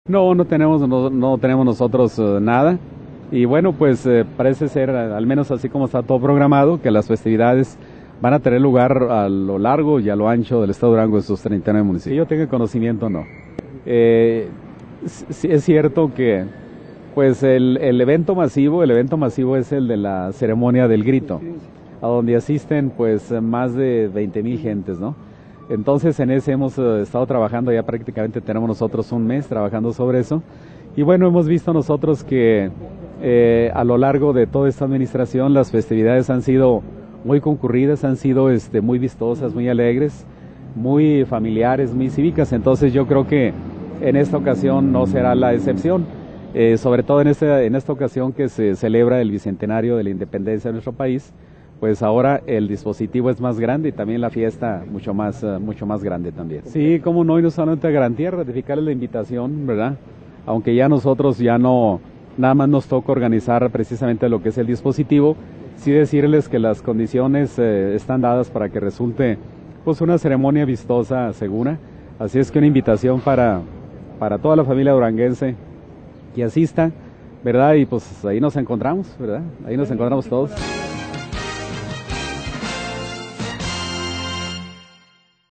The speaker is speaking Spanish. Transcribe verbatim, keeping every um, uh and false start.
No, no tenemos, no, no tenemos nosotros uh, nada. Y bueno, pues eh, parece ser, al menos así como está todo programado, que las festividades van a tener lugar a lo largo y a lo ancho del estado de Durango, de sus treinta y nueve municipios. Que yo tenga conocimiento, no. Eh, sí es cierto que pues el, el evento masivo, el evento masivo es el de la ceremonia del grito, a donde asisten pues más de veinte mil gentes, ¿no? Entonces en ese hemos uh, estado trabajando, ya prácticamente tenemos nosotros un mes trabajando sobre eso. Y bueno, hemos visto nosotros que eh, a lo largo de toda esta administración las festividades han sido muy concurridas, han sido este, muy vistosas, muy alegres, muy familiares, muy cívicas. Entonces yo creo que en esta ocasión no será la excepción, eh, sobre todo en, este, en esta ocasión que se celebra el bicentenario de la independencia de nuestro país. Pues ahora el dispositivo es más grande y también la fiesta mucho más, uh, mucho más grande también. Sí, como no, y no solamente garantía, ratificarles la invitación, ¿verdad? Aunque ya nosotros ya no, nada más nos toca organizar precisamente lo que es el dispositivo, sí decirles que las condiciones eh, están dadas para que resulte pues una ceremonia vistosa, segura. Así es que una invitación para, para toda la familia duranguense que asista, ¿verdad? Y pues ahí nos encontramos, ¿verdad? Ahí nos encontramos todos.